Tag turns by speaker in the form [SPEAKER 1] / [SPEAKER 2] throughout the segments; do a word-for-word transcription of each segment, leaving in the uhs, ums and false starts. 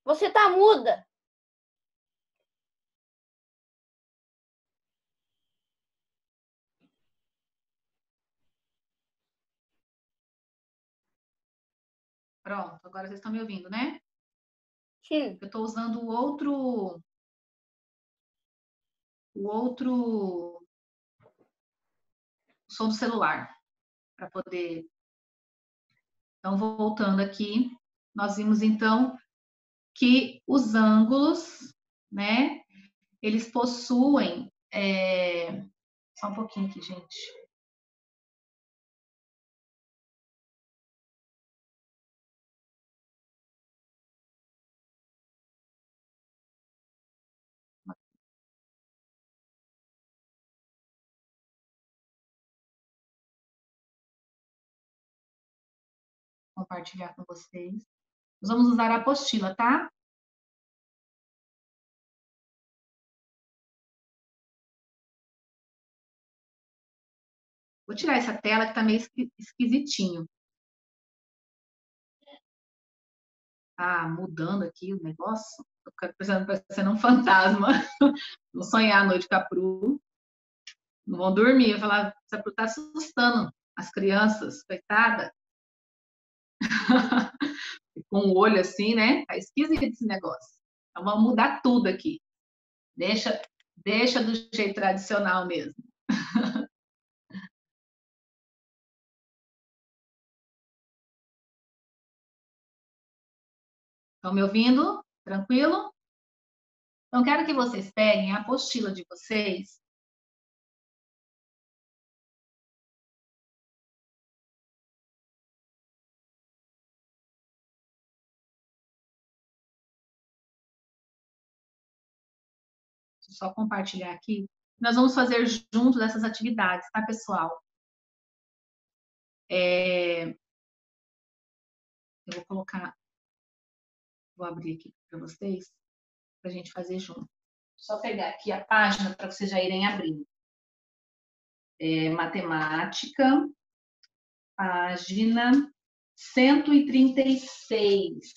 [SPEAKER 1] Você tá muda.
[SPEAKER 2] Pronto, agora vocês estão me ouvindo, né?
[SPEAKER 1] Sim.
[SPEAKER 2] Eu estou usando o outro... O outro... O som do celular. Para poder... Então, voltando aqui, nós vimos, então, que os ângulos, né? Eles possuem... É... Só um pouquinho aqui, gente. Compartilhar com vocês. Nós vamos usar a apostila, tá? Vou tirar essa tela que tá meio esquisitinho. Tá mudando aqui o negócio. Tô pensando, parecendo um fantasma. Vou sonhar a noite com a Pru. Não vão dormir. Eu falar, essa Pru tá assustando as crianças, coitada. Com o olho assim, né? Tá esquisito esse negócio. Então vamos mudar tudo aqui. Deixa, deixa do jeito tradicional mesmo. Estão me ouvindo? Tranquilo? Então, quero que vocês peguem a apostila de vocês. Deixa eu só compartilhar aqui. Nós vamos fazer junto dessas atividades, tá, pessoal? É... Eu vou colocar... Vou abrir aqui para vocês, para a gente fazer junto. Só pegar aqui a página para vocês já irem abrindo. É, matemática, página cento e trinta e seis.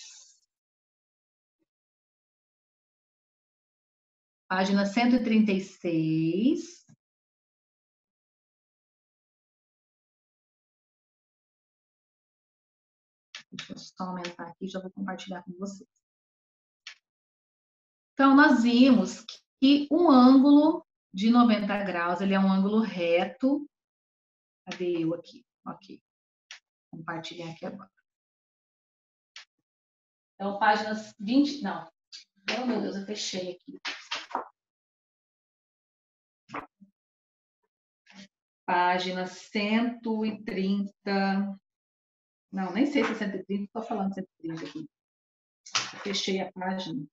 [SPEAKER 2] Página cento e trinta e seis. Deixa eu só aumentar aqui, já vou compartilhar com vocês. Então, nós vimos que um ângulo de noventa graus, ele é um ângulo reto. Cadê eu aqui? Ok. Compartilhar aqui agora. Então, páginas vinte... Não. Oh, meu Deus, eu fechei aqui. Página cento e trinta... Não, nem sei se é cento e trinta, estou falando cento e trinta aqui. Eu fechei a página.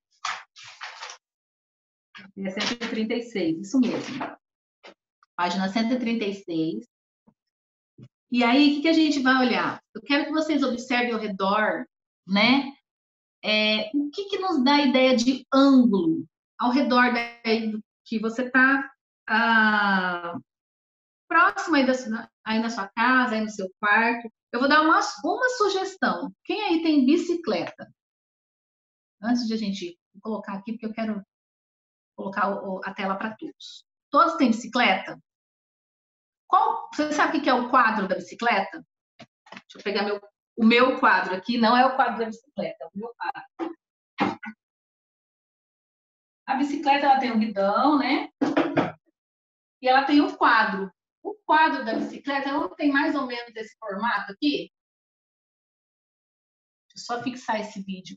[SPEAKER 2] É cento e trinta e seis, isso mesmo. Página cento e trinta e seis. E aí, o que, que a gente vai olhar? Eu quero que vocês observem ao redor, né? É, o que, que nos dá a ideia de ângulo ao redor daí que você está ah, próximo aí, da, aí na sua casa, aí no seu quarto. Eu vou dar uma, uma sugestão. Quem aí tem bicicleta? Antes de a gente colocar aqui, porque eu quero colocar o, a tela para todos. Todos têm bicicleta? Qual, você sabe o que é o quadro da bicicleta? Deixa eu pegar meu, o meu quadro aqui. Não é o quadro da bicicleta, é o meu quadro. A bicicleta, ela tem um guidão, né? E ela tem um quadro. O quadro da bicicleta não tem mais ou menos esse formato aqui? Deixa eu só fixar esse vídeo.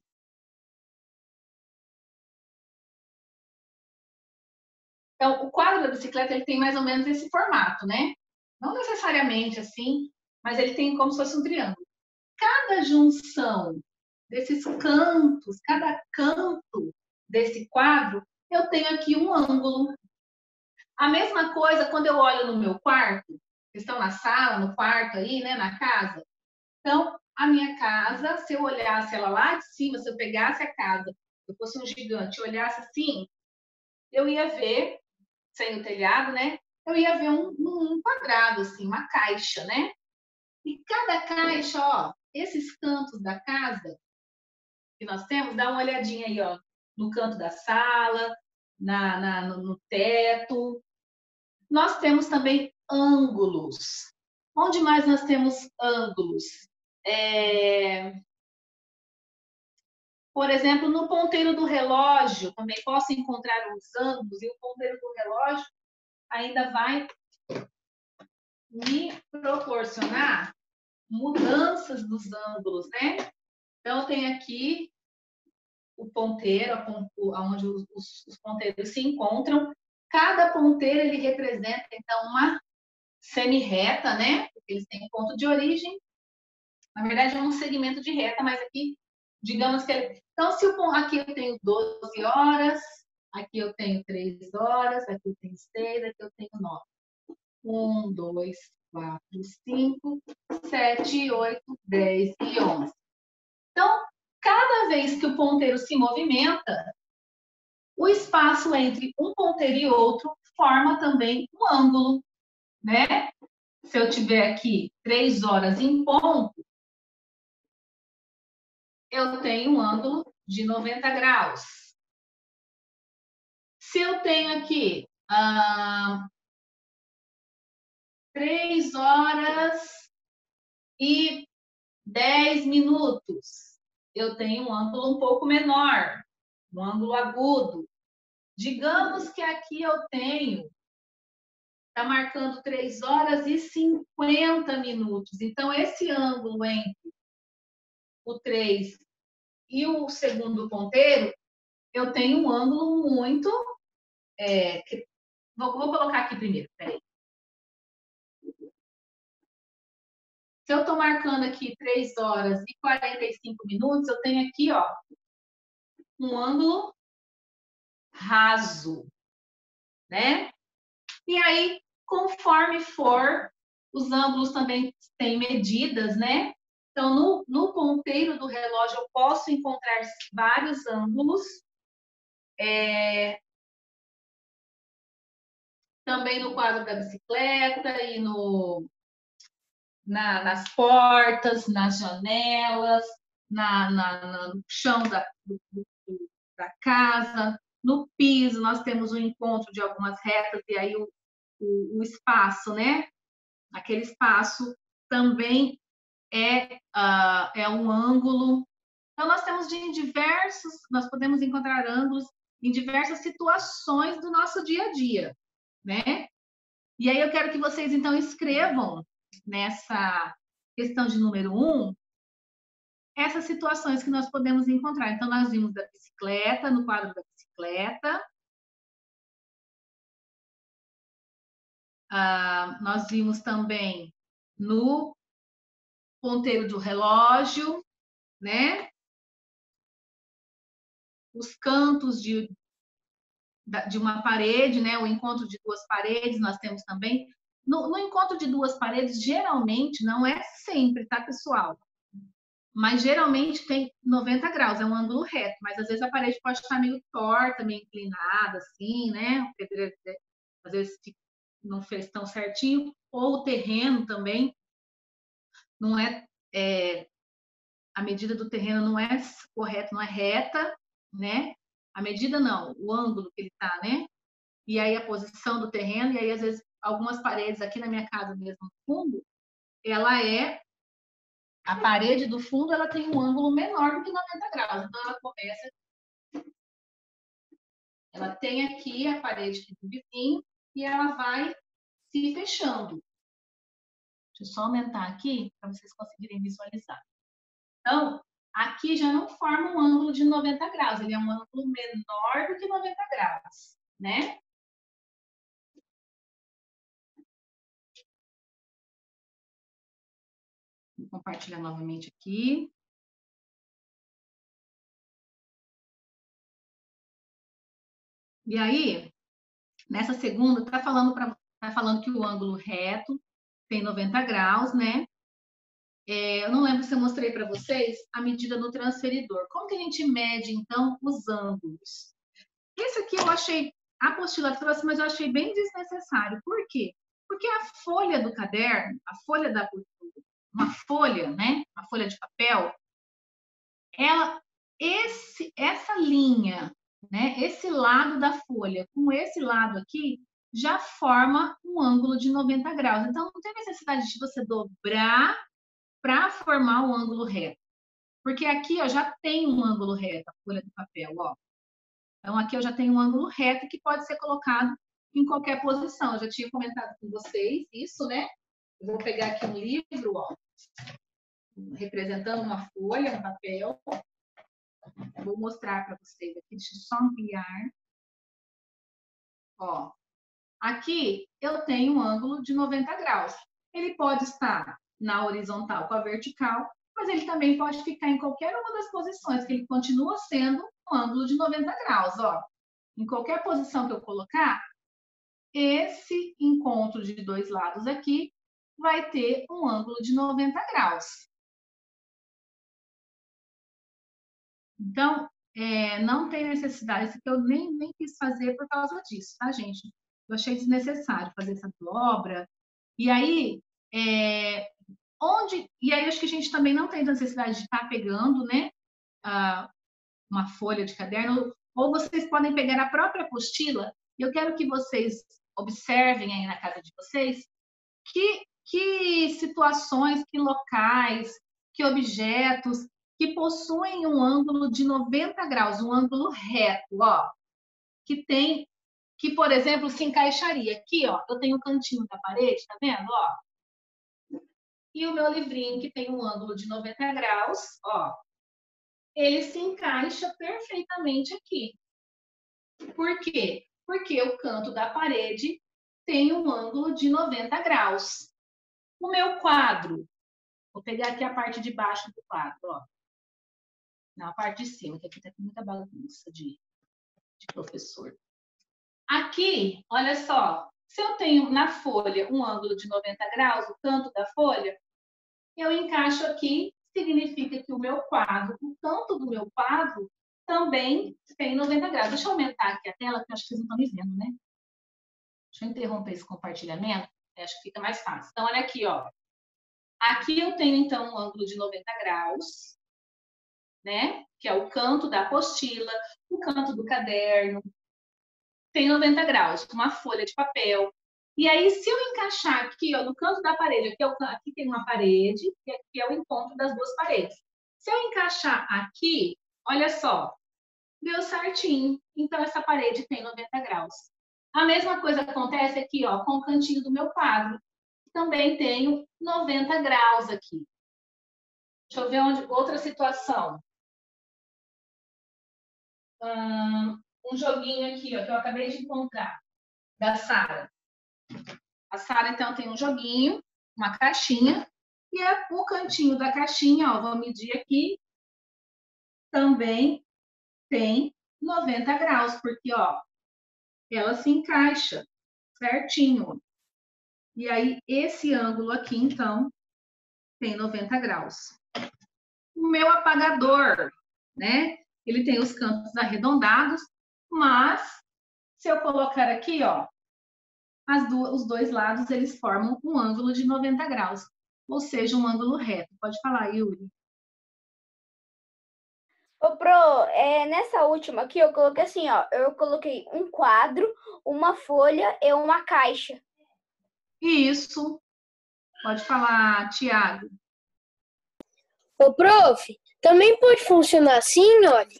[SPEAKER 2] Então, o quadro da bicicleta, ele tem mais ou menos esse formato, né? Não necessariamente assim, mas ele tem como se fosse um triângulo. Cada junção desses cantos, cada canto desse quadro, eu tenho aqui um ângulo. A mesma coisa quando eu olho no meu quarto, vocês estão na sala, no quarto aí, né, na casa. Então, a minha casa, se eu olhasse ela lá de cima, se eu pegasse a casa, se eu fosse um gigante e olhasse assim, eu ia ver, sem o telhado, né, eu ia ver um, um quadrado, assim, uma caixa, né? E cada caixa, ó, esses cantos da casa, que nós temos, dá uma olhadinha aí, ó, no canto da sala, na, na, no, no teto. Nós temos também ângulos. Onde mais nós temos ângulos? É... Por exemplo, no ponteiro do relógio, também posso encontrar os ângulos, e o ponteiro do relógio ainda vai me proporcionar mudanças dos ângulos, né? Então, tem aqui o ponteiro, onde os, os ponteiros se encontram. Cada ponteiro, ele representa, então, uma semi-reta, né? Porque eles têm ponto de origem. Na verdade, é um segmento de reta, mas aqui, digamos que... Ele... Então, se o, aqui eu tenho doze horas, aqui eu tenho três horas, aqui eu tenho seis, aqui eu tenho nove. um, dois, quatro, cinco, sete, oito, dez e onze. Então, cada vez que o ponteiro se movimenta, o espaço entre um ponteiro e outro forma também um ângulo, né? Se eu tiver aqui três horas em ponto, eu tenho um ângulo de noventa graus. Se eu tenho aqui ah, três horas e dez minutos, eu tenho um ângulo um pouco menor, um ângulo agudo. Digamos que aqui eu tenho, está marcando três horas e cinquenta minutos. Então, esse ângulo entre o três e o segundo ponteiro, eu tenho um ângulo muito... É, que, vou, vou colocar aqui primeiro, peraí. Se eu estou marcando aqui três horas e quarenta e cinco minutos, eu tenho aqui, ó, um ângulo raso, né? E aí, conforme for, os ângulos também têm medidas, né? Então, no, no ponteiro do relógio, eu posso encontrar vários ângulos. É... Também no quadro da bicicleta e no, na, nas portas, nas janelas, na, na, no chão da, do, da casa, no piso, nós temos o encontro de algumas retas e aí o, o, o espaço, né? Aquele espaço também é, uh, é um ângulo. Então, nós temos de diversos, nós podemos encontrar ângulos em diversas situações do nosso dia a dia, né? E aí eu quero que vocês, então, escrevam nessa questão de número um, essas situações que nós podemos encontrar. Então, nós vimos da bicicleta, no quadro da bicicleta. Ah, nós vimos também no ponteiro do relógio, né? Os cantos de, de uma parede, né? O encontro de duas paredes, nós temos também. No, no encontro de duas paredes, geralmente, não é sempre, tá, pessoal? Mas geralmente tem noventa graus, é um ângulo reto, mas às vezes a parede pode estar meio torta, meio inclinada, assim, né? O pedreiro, às vezes não fez tão certinho, ou o terreno também não é, é a medida do terreno não é correta, não é reta, né? A medida não, o ângulo que ele está, né? E aí a posição do terreno, e aí às vezes algumas paredes aqui na minha casa mesmo, no fundo, ela é, a parede do fundo, ela tem um ângulo menor do que noventa graus, então ela começa, ela tem aqui a parede do vizinho e ela vai se fechando. Deixa eu só aumentar aqui para vocês conseguirem visualizar. Então, aqui já não forma um ângulo de noventa graus, ele é um ângulo menor do que noventa graus, né? Vou compartilhar novamente aqui. E aí, nessa segunda, tá falando, pra, tá falando que o ângulo reto tem noventa graus, né? É, eu não lembro se eu mostrei para vocês a medida do transferidor. Como que a gente mede, então, os ângulos? Esse aqui eu achei, a apostila trouxe, mas eu achei bem desnecessário. Por quê? Porque a folha do caderno, a folha da uma folha, né? Uma folha de papel, ela, esse, essa linha, né, esse lado da folha com esse lado aqui, já forma um ângulo de noventa graus. Então, não tem necessidade de você dobrar para formar o ângulo reto. Porque aqui, ó, já tem um ângulo reto, a folha do papel, ó. Então, aqui eu já tenho um ângulo reto que pode ser colocado em qualquer posição. Eu já tinha comentado com vocês isso, né? Eu vou pegar aqui um livro, ó, representando uma folha, um papel. Eu vou mostrar para vocês aqui, deixa eu só ampliar. Ó, aqui eu tenho um ângulo de noventa graus. Ele pode estar na horizontal com a vertical, mas ele também pode ficar em qualquer uma das posições, que ele continua sendo um ângulo de noventa graus, ó. Em qualquer posição que eu colocar, esse encontro de dois lados aqui vai ter um ângulo de noventa graus. Então, é, não tem necessidade, isso que eu nem, nem quis fazer por causa disso, tá, gente? Eu achei desnecessário fazer essa dobra. E aí, é, onde... E aí, acho que a gente também não tem necessidade de estar pegando, né, ah, uma folha de caderno, ou vocês podem pegar a própria apostila. Eu quero que vocês observem aí na casa de vocês que, que situações, que locais, que objetos que possuem um ângulo de noventa graus, um ângulo reto, ó, que tem, que, por exemplo, se encaixaria aqui, ó, eu tenho um cantinho da parede, tá vendo, ó? E o meu livrinho, que tem um ângulo de noventa graus, ó, ele se encaixa perfeitamente aqui. Por quê? Porque o canto da parede tem um ângulo de noventa graus. O meu quadro, vou pegar aqui a parte de baixo do quadro, ó. Não, a parte de cima, que aqui tá com muita bagunça de, de professor. Aqui, olha só, se eu tenho na folha um ângulo de noventa graus, o canto da folha, eu encaixo aqui, significa que o meu quadro, o canto do meu quadro, também tem noventa graus. Deixa eu aumentar aqui a tela, porque eu acho que vocês não estão me vendo, né? Deixa eu interromper esse compartilhamento, acho que fica mais fácil. Então, olha aqui, ó. Aqui eu tenho, então, um ângulo de noventa graus, né? Que é o canto da apostila, o canto do caderno. Tem noventa graus, uma folha de papel. E aí, se eu encaixar aqui, ó, no canto da parede, aqui, é o, aqui tem uma parede, e aqui é o encontro das duas paredes. Se eu encaixar aqui, olha só, deu certinho. Então, essa parede tem noventa graus. A mesma coisa acontece aqui, ó, com o cantinho do meu quadro. Também tenho noventa graus aqui. Deixa eu ver onde, outra situação. Hum, um joguinho aqui, ó, que eu acabei de encontrar, da Sara. A Sara, então, tem um joguinho, uma caixinha, e é o cantinho da caixinha, ó, vou medir aqui, também tem noventa graus, porque, ó, ela se encaixa certinho. E aí, esse ângulo aqui, então, tem noventa graus. O meu apagador, né? Ele tem os cantos arredondados, mas se eu colocar aqui, ó, as duas, os dois lados, eles formam um ângulo de noventa graus, ou seja, um ângulo reto. Pode falar, Yuri.
[SPEAKER 1] Ô, Pro, é, nessa última aqui eu coloquei assim, ó, eu coloquei um quadro, uma folha e uma caixa.
[SPEAKER 2] Isso. Pode falar, Tiago.
[SPEAKER 3] Ô, prof, também pode funcionar assim, olha.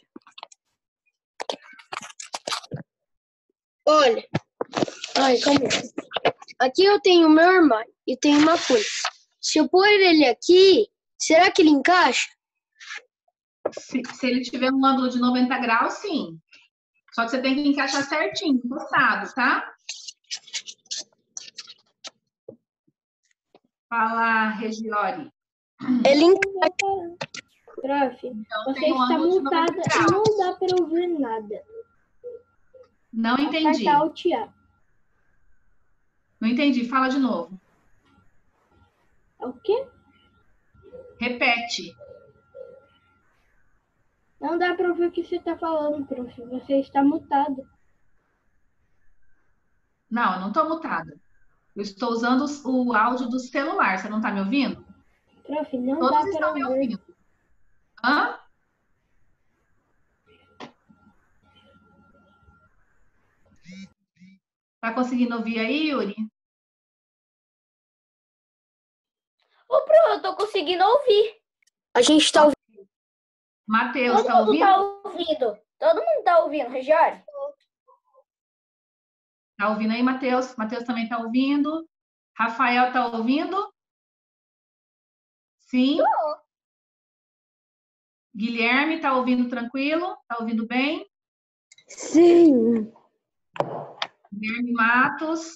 [SPEAKER 3] Olha. Ai, calma aí. Aqui eu tenho o meu armário e tenho uma folha. Se eu pôr ele aqui, será que ele encaixa?
[SPEAKER 2] Se, se ele tiver um ângulo de noventa graus, sim. Só que você tem que encaixar certinho, encostado, tá? Fala, Regiori.
[SPEAKER 3] Ele encaixa.
[SPEAKER 4] Prof,
[SPEAKER 2] Então,
[SPEAKER 4] você
[SPEAKER 2] tem um
[SPEAKER 4] está
[SPEAKER 2] ângulo de
[SPEAKER 4] mutada
[SPEAKER 2] noventa
[SPEAKER 4] e não
[SPEAKER 2] graus.
[SPEAKER 4] dá para ouvir nada.
[SPEAKER 2] Não entendi.
[SPEAKER 4] Apertar o Tiago.
[SPEAKER 2] Não entendi. Fala de novo.
[SPEAKER 4] É o quê?
[SPEAKER 2] Repete.
[SPEAKER 4] Não dá para ouvir o que você está falando, prof. Você está mutado.
[SPEAKER 2] Não, eu não estou mutada. Eu estou usando o áudio do celular. Você não está me ouvindo?
[SPEAKER 4] Prof, não
[SPEAKER 2] Todos
[SPEAKER 4] dá para
[SPEAKER 2] estão me
[SPEAKER 4] ouvir.
[SPEAKER 2] ouvindo. Hã? Tá conseguindo ouvir aí, Yuri?
[SPEAKER 1] Ô, Pro, eu tô conseguindo ouvir.
[SPEAKER 3] A gente tá ouvindo.
[SPEAKER 2] Matheus,
[SPEAKER 1] Todo
[SPEAKER 2] tá
[SPEAKER 1] mundo
[SPEAKER 2] ouvindo?
[SPEAKER 1] tá ouvindo. Todo mundo tá ouvindo, Regiane?
[SPEAKER 2] Tá ouvindo aí, Matheus? Matheus também tá ouvindo. Rafael tá ouvindo? Sim. Guilherme tá ouvindo tranquilo? Tá ouvindo bem?
[SPEAKER 3] Sim.
[SPEAKER 2] Guilherme Matos.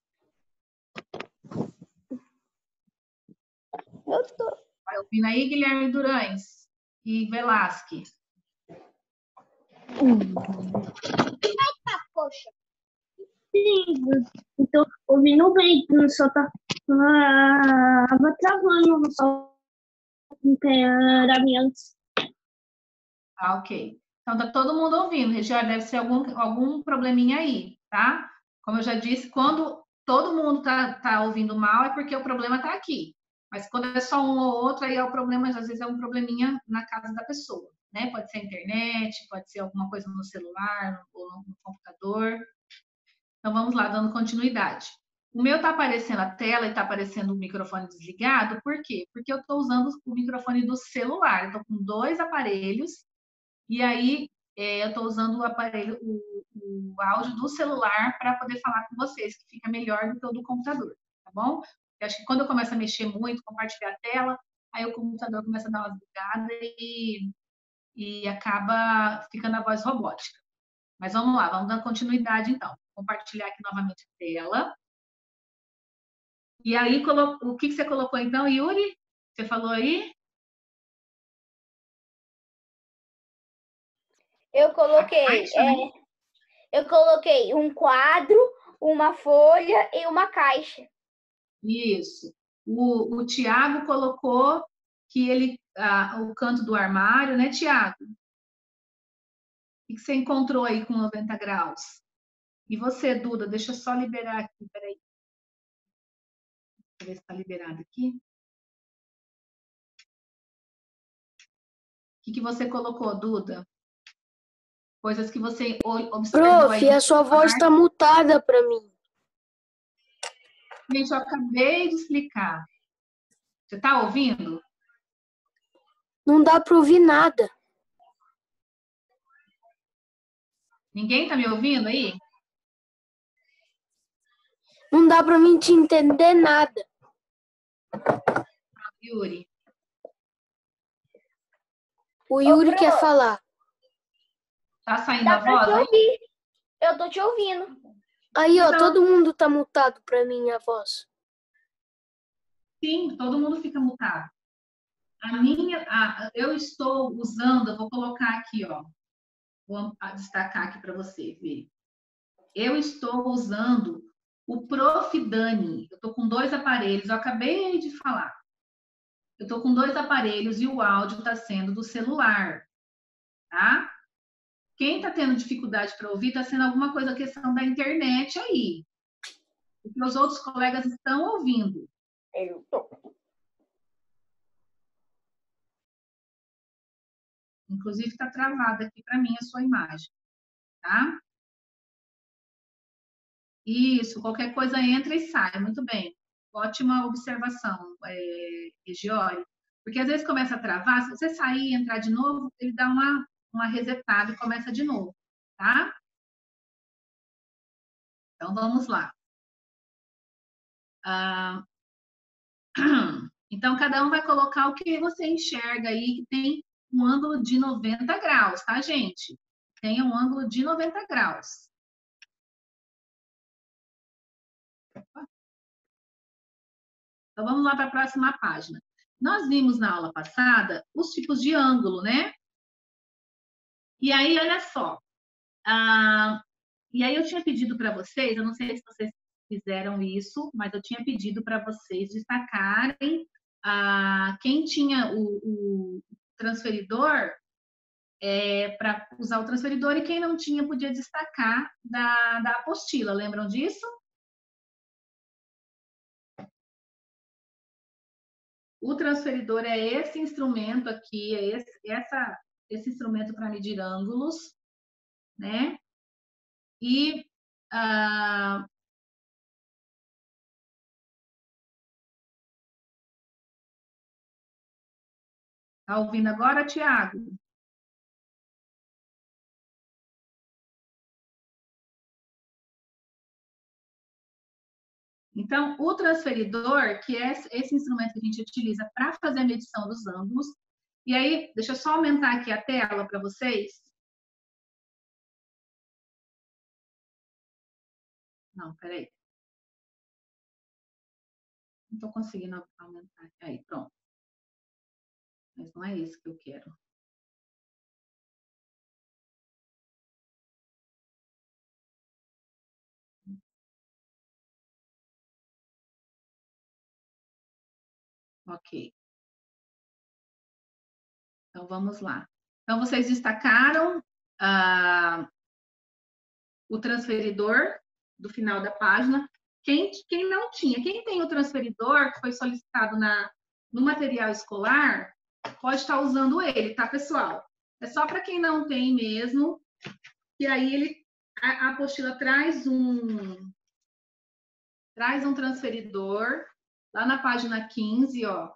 [SPEAKER 1] Eu tô.
[SPEAKER 2] Tá ouvindo aí, Guilherme Durães e Velasque?
[SPEAKER 1] Poxa.
[SPEAKER 4] Sim, eu tô ouvindo bem, só tá. Tava travando só da minha antes.
[SPEAKER 2] Ah, ok. Então, tá todo mundo ouvindo. Regiane, deve ser algum, algum probleminha aí, tá? Como eu já disse, quando todo mundo tá, tá ouvindo mal, é porque o problema tá aqui. Mas quando é só um ou outro, aí é o problema, às vezes é um probleminha na casa da pessoa, né? Pode ser a internet, pode ser alguma coisa no celular ou no, no computador. Então, vamos lá, dando continuidade. O meu tá aparecendo a tela e tá aparecendo o microfone desligado, por quê? Porque eu tô usando o microfone do celular. Eu tô com dois aparelhos. E aí, é, eu estou usando o aparelho, o, o áudio do celular para poder falar com vocês, que fica melhor do que o do computador, tá bom? Eu acho que quando eu começo a mexer muito, compartilhar a tela, aí o computador começa a dar uma bugada e, e acaba ficando a voz robótica. Mas vamos lá, vamos dar continuidade então. Vou compartilhar aqui novamente a tela. E aí, o que você colocou então, Yuri? Você falou aí?
[SPEAKER 1] Eu coloquei,
[SPEAKER 2] Caixa,
[SPEAKER 1] é,
[SPEAKER 2] né?
[SPEAKER 1] eu coloquei um quadro, uma folha e uma caixa.
[SPEAKER 2] Isso. O, o Tiago colocou que ele, ah, o canto do armário, né, Tiago? O que você encontrou aí com noventa graus? E você, Duda, deixa eu só liberar aqui, peraí. Deixa eu ver se está liberado aqui. O que, que você colocou, Duda? Coisas que você observou aí.
[SPEAKER 3] Prof, a sua voz tá mutada para mim.
[SPEAKER 2] Gente, eu acabei de explicar. Você está ouvindo?
[SPEAKER 3] Não dá para ouvir nada.
[SPEAKER 2] Ninguém está me ouvindo aí?
[SPEAKER 3] Não dá para mim te entender nada.
[SPEAKER 2] Yuri.
[SPEAKER 3] O Yuri
[SPEAKER 1] Ô, Pro,
[SPEAKER 3] quer falar.
[SPEAKER 2] Tá saindo
[SPEAKER 1] dá
[SPEAKER 2] a
[SPEAKER 1] pra
[SPEAKER 2] voz
[SPEAKER 1] te
[SPEAKER 2] aí?
[SPEAKER 1] ouvir. Eu tô te ouvindo.
[SPEAKER 3] Aí, ó,
[SPEAKER 2] Então,
[SPEAKER 3] todo mundo tá mutado para mim, a voz.
[SPEAKER 2] sim, todo mundo fica mutado. A minha, a, eu estou usando, eu vou colocar aqui, ó. Vou destacar aqui para você ver. Eu estou usando o Profidani. Eu estou com dois aparelhos, eu acabei de falar. Eu estou com dois aparelhos e o áudio está sendo do celular, tá? Quem está tendo dificuldade para ouvir está sendo alguma coisa, questão da internet aí. Porque os outros colegas estão ouvindo.
[SPEAKER 1] Eu tô.
[SPEAKER 2] Inclusive, está travada aqui para mim a sua imagem, tá? Isso, qualquer coisa entra e sai, muito bem. Ótima observação, é, Regiori. Porque às vezes começa a travar, se você sair e entrar de novo, ele dá uma, uma resetada e começa de novo, tá? Então, vamos lá. Ah, então, cada um vai colocar o que você enxerga aí, que tem um ângulo de noventa graus, tá, gente? Tem um ângulo de noventa graus. Então, vamos lá para a próxima página. Nós vimos na aula passada os tipos de ângulo, né? E aí, olha só. Ah, e aí, eu tinha pedido para vocês, eu não sei se vocês fizeram isso, mas eu tinha pedido para vocês destacarem ah, quem tinha o, o transferidor, é, para usar o transferidor, e quem não tinha podia destacar da, da apostila. Lembram disso? O transferidor é esse instrumento aqui, é esse, essa, esse instrumento para medir ângulos, né? E ah, Tá ouvindo agora, Tiago? Então, o transferidor, que é esse instrumento que a gente utiliza para fazer a medição dos ângulos. E aí, deixa eu só aumentar aqui a tela para vocês. Não, peraí. Não estou conseguindo aumentar. Aí, pronto. Mas não é isso que eu quero. Ok. Então, vamos lá. Então, vocês destacaram ah, o transferidor do final da página. Quem, quem não tinha, quem tem o transferidor que foi solicitado na, no material escolar, pode estar usando ele, tá, pessoal? É só para quem não tem mesmo. E aí, ele, a, a apostila traz um, traz um transferidor lá na página quinze, ó.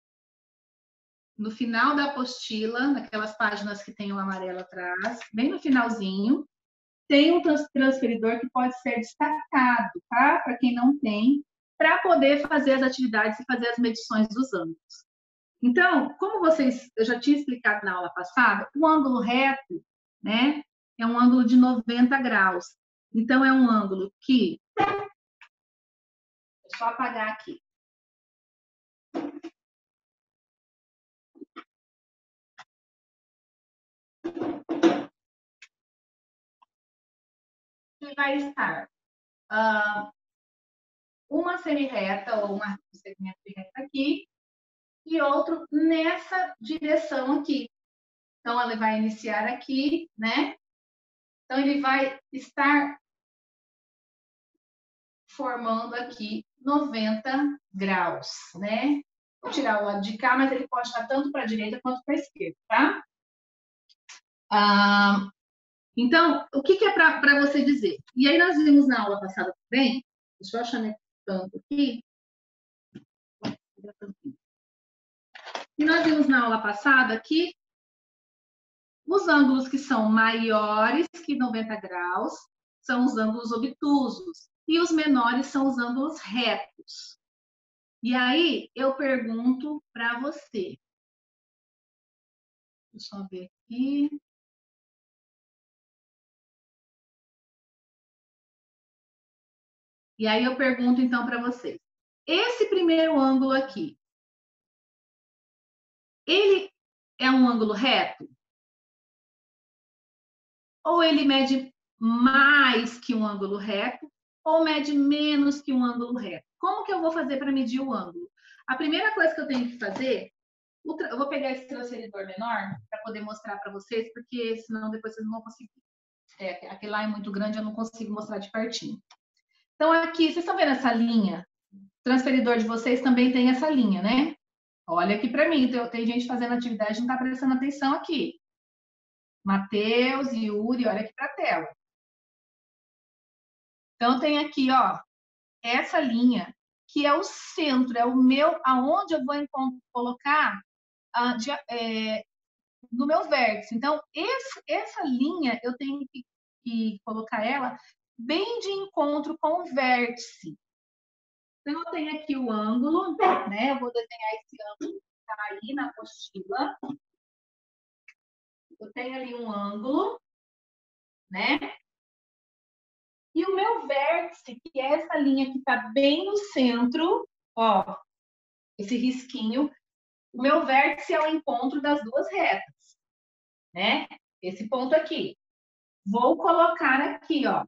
[SPEAKER 2] No final da apostila, naquelas páginas que tem o amarelo atrás, bem no finalzinho, tem um transferidor que pode ser destacado, tá? Para quem não tem, para poder fazer as atividades e fazer as medições dos ângulos. Então, como vocês, eu já tinha explicado na aula passada, o ângulo reto, né, é um ângulo de noventa graus. Então, é um ângulo que... Deixa eu apagar aqui. Que vai estar uh, uma semirreta ou uma segmento de reta aqui e outro nessa direção aqui. Então, ela vai iniciar aqui, né? Então, ele vai estar formando aqui noventa graus, né? Vou tirar o lado de cá, mas ele pode estar tanto para a direita quanto para a esquerda, tá? Ah, então, o que, que é para você dizer? E aí, nós vimos na aula passada também, deixa eu achar meu tanto aqui. E nós vimos na aula passada que os ângulos que são maiores que noventa graus são os ângulos obtusos e os menores são os ângulos retos. E aí, eu pergunto para você. Deixa eu ver aqui. E aí, eu pergunto, então, para vocês. Esse primeiro ângulo aqui, ele é um ângulo reto? Ou ele mede mais que um ângulo reto? Ou mede menos que um ângulo reto? Como que eu vou fazer para medir o ângulo? A primeira coisa que eu tenho que fazer... Eu vou pegar esse transferidor menor para poder mostrar para vocês, porque senão depois vocês não vão conseguir. É, aquele lá é muito grande, eu não consigo mostrar de pertinho. Então, aqui, vocês estão vendo essa linha? O transferidor de vocês também tem essa linha, né? Olha aqui para mim, tem, tem gente fazendo atividade e não está prestando atenção aqui. Matheus, Yuri, olha aqui para a tela. Então, tem aqui, ó, essa linha, que é o centro, é o meu, aonde eu vou colocar a, de, é, no meu vértice. Então, esse, essa linha, eu tenho que, que colocar ela bem de encontro com o vértice. Então, eu tenho aqui o ângulo, né? Eu vou desenhar esse ângulo que está aí na apostila. Eu tenho ali um ângulo, né? E o meu vértice, que é essa linha que está bem no centro, ó, esse risquinho, o meu vértice é o encontro das duas retas, né? Esse ponto aqui. Vou colocar aqui, ó,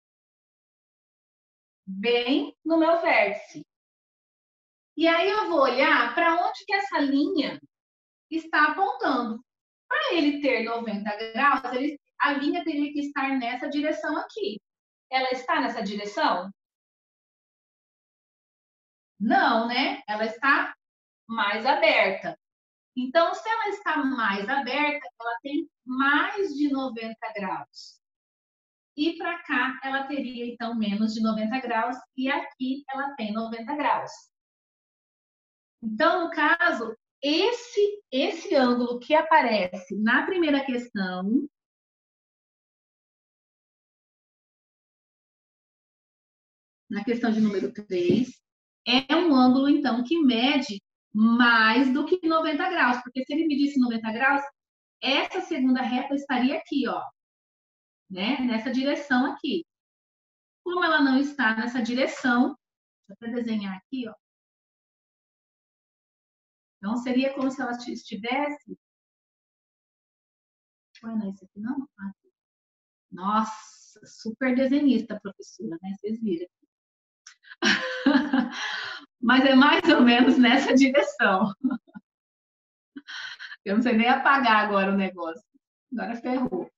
[SPEAKER 2] bem no meu vértice. E aí eu vou olhar para onde que essa linha está apontando. Para ele ter noventa graus, ele, a linha teria que estar nessa direção aqui. Ela está nessa direção? Não, né? Ela está mais aberta. Então, se ela está mais aberta, ela tem mais de noventa graus. E para cá, ela teria, então, menos de noventa graus. E aqui, ela tem noventa graus. Então, no caso, esse, esse ângulo que aparece na primeira questão, na questão de número três, é um ângulo, então, que mede mais do que noventa graus, porque se ele medisse noventa graus, essa segunda reta estaria aqui, ó, né? Nessa direção aqui. Como ela não está nessa direção, deixa eu até desenhar aqui, ó. Então, seria como se ela estivesse... Ué, não é isso aqui, não? Ah, nossa, super desenhista, professora, né? Vocês viram. Mas é mais ou menos nessa direção. Eu não sei nem apagar agora o negócio. Agora ferrou.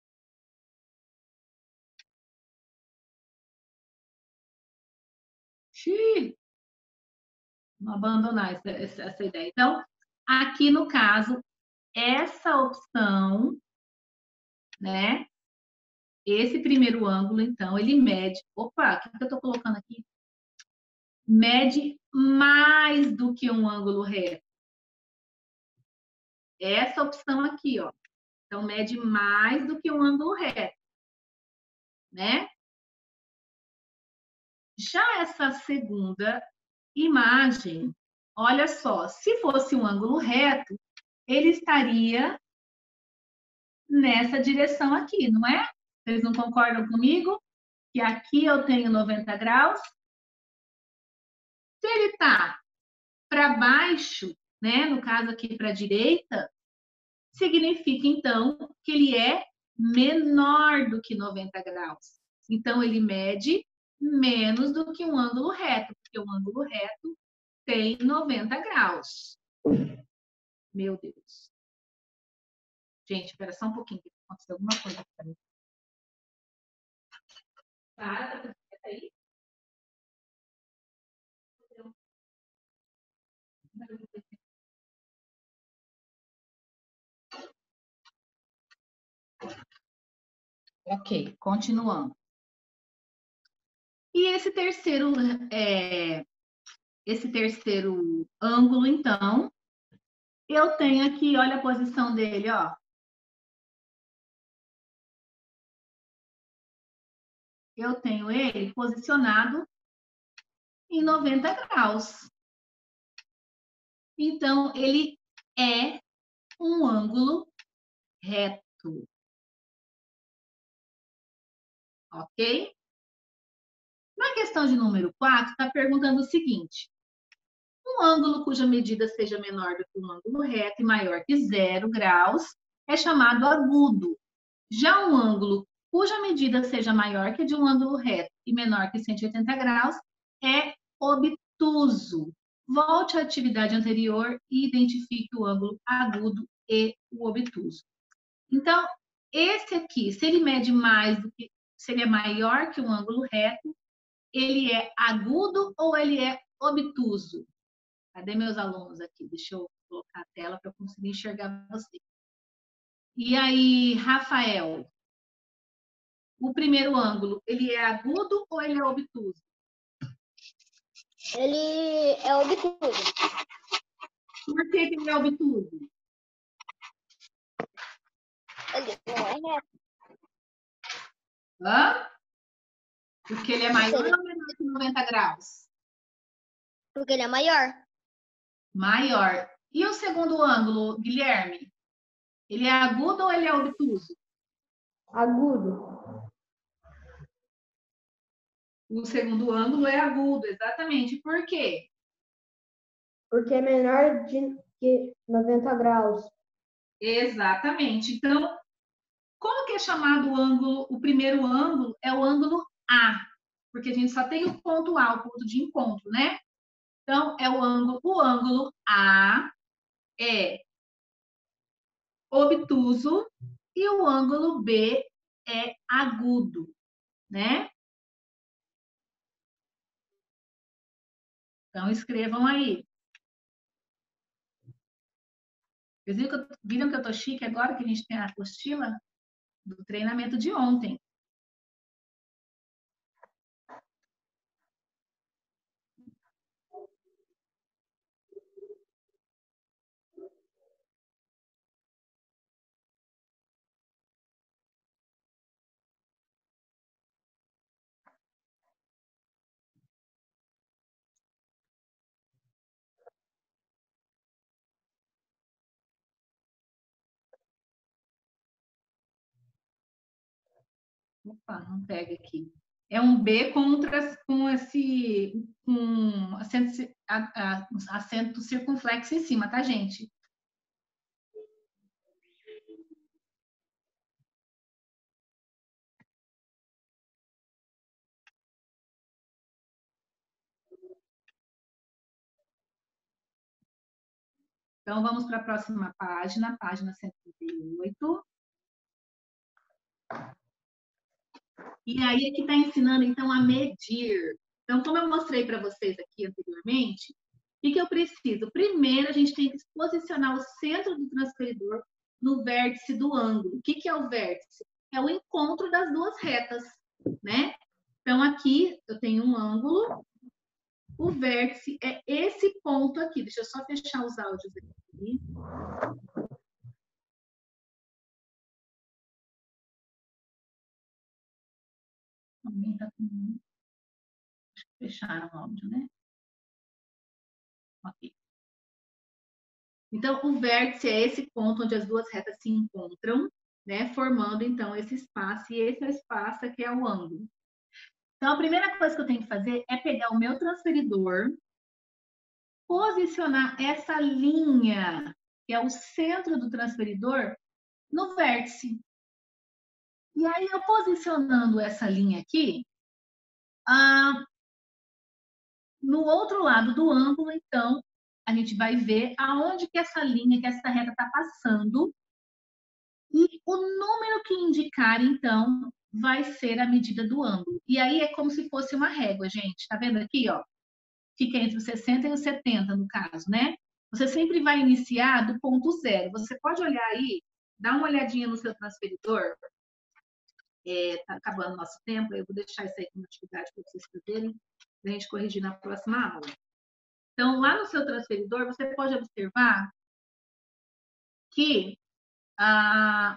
[SPEAKER 2] Xiii, vamos abandonar essa, essa, essa ideia. Então, aqui no caso, essa opção, né? Esse primeiro ângulo, então, ele mede... Opa, o que eu estou colocando aqui? Mede mais do que um ângulo reto. Essa opção aqui, ó. Então, mede mais do que um ângulo reto, né? Já essa segunda imagem, olha só, se fosse um ângulo reto, ele estaria nessa direção aqui, não é? Vocês não concordam comigo? Que aqui eu tenho noventa graus. Se ele está para baixo, né? No caso aqui para a direita, significa, então, que ele é menor do que noventa graus. Então, ele mede menos do que um ângulo reto, porque um ângulo reto tem noventa graus. Meu Deus. Gente, espera só um pouquinho, que aconteceu alguma coisa aqui. Para, tá aí? Ok, continuando. E esse terceiro, é, esse terceiro ângulo, então, eu tenho aqui, olha a posição dele, ó. Eu tenho ele posicionado em noventa graus. Então, ele é um ângulo reto. Ok? Na questão de número quatro, está perguntando o seguinte. Um ângulo cuja medida seja menor do que um ângulo reto e maior que zero graus é chamado agudo. Já um ângulo cuja medida seja maior que a de um ângulo reto e menor que cento e oitenta graus é obtuso. Volte à atividade anterior e identifique o ângulo agudo e o obtuso. Então, esse aqui, se ele mede mais do que, se ele é maior que um ângulo reto, ele é agudo ou ele é obtuso? Cadê meus alunos aqui? Deixa eu colocar a tela para eu conseguir enxergar vocês. E aí, Rafael, o primeiro ângulo, ele é agudo ou ele é obtuso?
[SPEAKER 3] Ele é obtuso.
[SPEAKER 2] Por que que ele é obtuso?
[SPEAKER 3] Ele não é reto.
[SPEAKER 2] Hã? Porque ele é maior ou menor que noventa graus?
[SPEAKER 3] Porque ele é maior.
[SPEAKER 2] Maior. E o segundo ângulo, Guilherme? Ele é agudo ou ele é obtuso?
[SPEAKER 4] Agudo.
[SPEAKER 2] O segundo ângulo é agudo, exatamente. Por quê?
[SPEAKER 4] Porque é menor de que noventa graus.
[SPEAKER 2] Exatamente. Então, como que é chamado o ângulo? O primeiro ângulo é o ângulo A, porque a gente só tem o ponto A, o ponto de encontro, né? Então, é o ângulo, o ângulo A é obtuso e o ângulo B é agudo, né? Então, escrevam aí. Vocês viram que eu, viram que eu tô chique agora, que a gente tem a apostila do treinamento de ontem? Opa, não pega aqui. É um B contra, com esse com acento, a, a, acento circunflexo em cima, tá, gente? Então, vamos para a próxima página, página cento e trinta e oito. E aí, aqui está ensinando, então, a medir. Então, como eu mostrei para vocês aqui anteriormente, o que, que eu preciso? Primeiro, a gente tem que posicionar o centro do transferidor no vértice do ângulo. O que, que é o vértice? É o encontro das duas retas, né? Então, aqui eu tenho um ângulo, o vértice é esse ponto aqui. Deixa eu só fechar os áudios aqui. Alguém tá com... Acho que fecharam o áudio, né? Ok. Então, o vértice é esse ponto onde as duas retas se encontram, né? Formando, então, esse espaço. E esse é o espaço que é o ângulo. Então, a primeira coisa que eu tenho que fazer é pegar o meu transferidor, posicionar essa linha, que é o centro do transferidor, no vértice. E aí, eu posicionando essa linha aqui, ah, no outro lado do ângulo, então, a gente vai ver aonde que essa linha, que essa reta está passando. E o número que indicar, então, vai ser a medida do ângulo. E aí é como se fosse uma régua, gente. Tá vendo aqui, ó? Fica entre o sessenta e o setenta, no caso, né? Você sempre vai iniciar do ponto zero. Você pode olhar aí, dá uma olhadinha no seu transferidor. É, tá acabando o nosso tempo, eu vou deixar isso aí como atividade para vocês fazerem, para a gente corrigir na próxima aula. Então, lá no seu transferidor, você pode observar que a...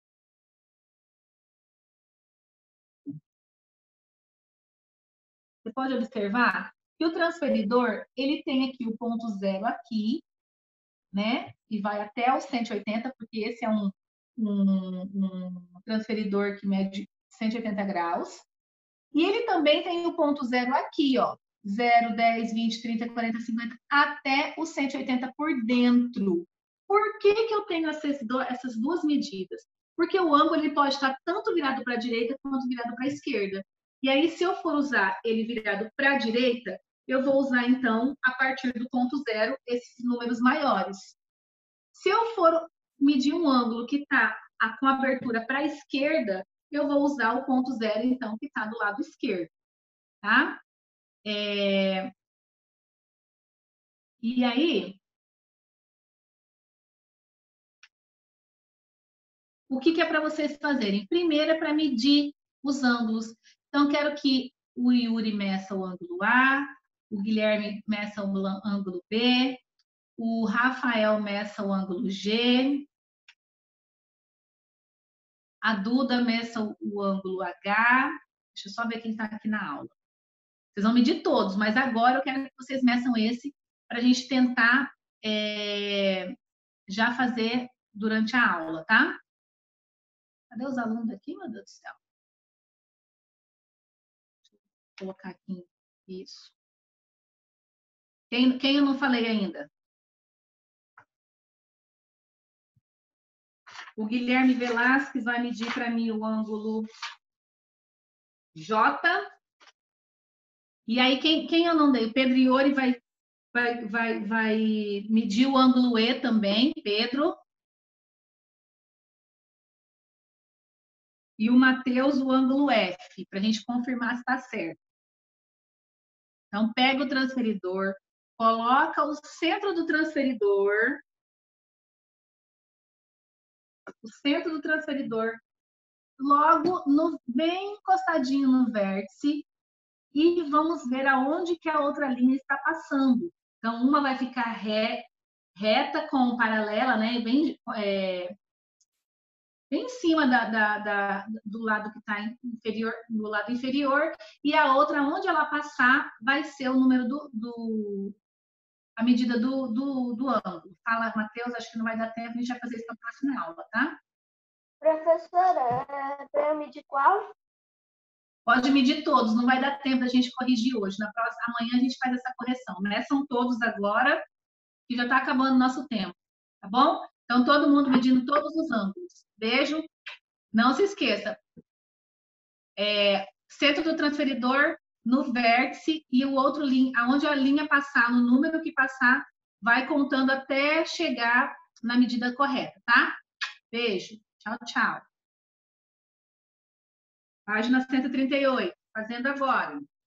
[SPEAKER 2] Você pode observar que o transferidor, ele tem aqui o ponto zero aqui, né? E vai até os cento e oitenta, porque esse é um, um, um transferidor que mede cento e oitenta graus. E ele também tem o ponto zero aqui, ó. zero, dez, vinte, trinta, quarenta, cinquenta, até os cento e oitenta por dentro. Por que que eu tenho essas, essas duas medidas? Porque o ângulo ele pode estar tanto virado para a direita quanto virado para a esquerda. E aí, se eu for usar ele virado para a direita, eu vou usar, então, a partir do ponto zero, esses números maiores. Se eu for medir um ângulo que está com abertura para a esquerda, eu vou usar o ponto zero, então, que está do lado esquerdo, tá? É... E aí, o que, que é para vocês fazerem? Primeiro é para medir os ângulos. Então, quero que o Yuri meça o ângulo A, o Guilherme meça o ângulo B, o Rafael meça o ângulo G, a Duda meça o, o ângulo H. Deixa eu só ver quem está aqui na aula. Vocês vão medir todos, mas agora eu quero que vocês meçam esse para a gente tentar é, já fazer durante a aula, tá? Cadê os alunos aqui, meu Deus do céu? Vou colocar aqui. Isso. Quem, quem eu não falei ainda? O Guilherme Velasquez vai medir para mim o ângulo J. E aí, quem, quem eu não dei? O Pedro Iori vai, vai, vai, vai medir o ângulo E também, Pedro. E o Matheus, o ângulo F, para a gente confirmar se está certo. Então, pega o transferidor, coloca o centro do transferidor, o centro do transferidor, logo no, bem encostadinho no vértice, e vamos ver aonde que a outra linha está passando. Então, uma vai ficar re, reta com paralela, né? Bem, é, bem em cima da, da, da, do lado que está inferior, no lado inferior, e a outra, onde ela passar, vai ser o número do, do a medida do, do, do ângulo. Fala, Matheus, acho que não vai dar tempo, a gente vai fazer isso na próxima aula, tá?
[SPEAKER 1] Professora, é para eu medir qual?
[SPEAKER 2] Pode medir todos, não vai dar tempo da gente corrigir hoje. Na próxima, amanhã a gente faz essa correção. Meçam todos agora, que já está acabando o nosso tempo, tá bom? Então, todo mundo medindo todos os ângulos. Beijo. Não se esqueça. É, centro do transferidor no vértice e o outro linha, aonde a linha passar, no número que passar, vai contando até chegar na medida correta, tá? Beijo. Tchau, tchau. Página cento e trinta e oito. Fazendo agora.